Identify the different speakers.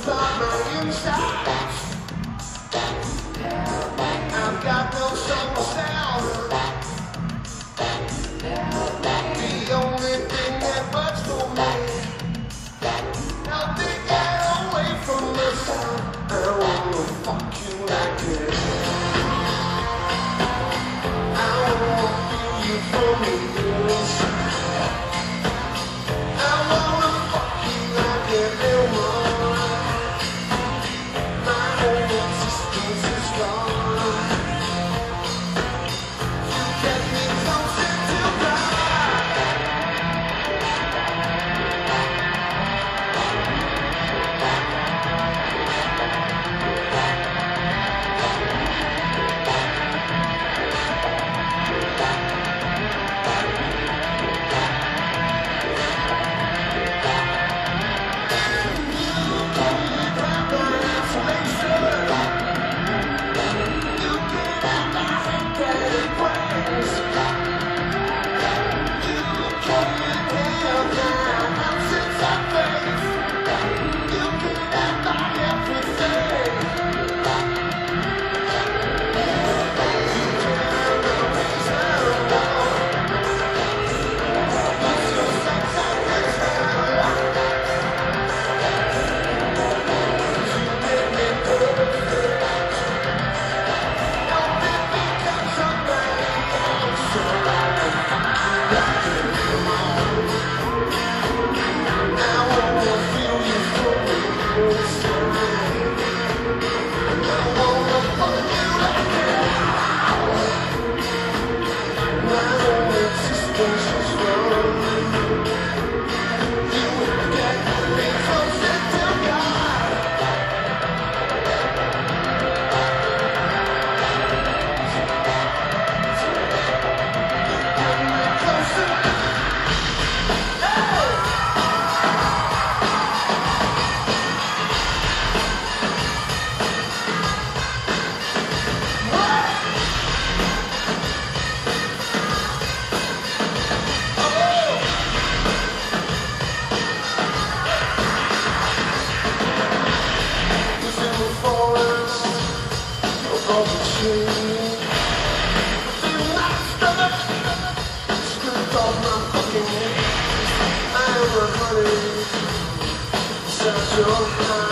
Speaker 1: inside my insides. I've got no soul sound. The only thing that works for me. Now they get away from the sun. I wanna fuck you like this. I wanna feel you from the inside. I wanna fuck you like an animal. My whole existence is gone. You get me closer to God. Your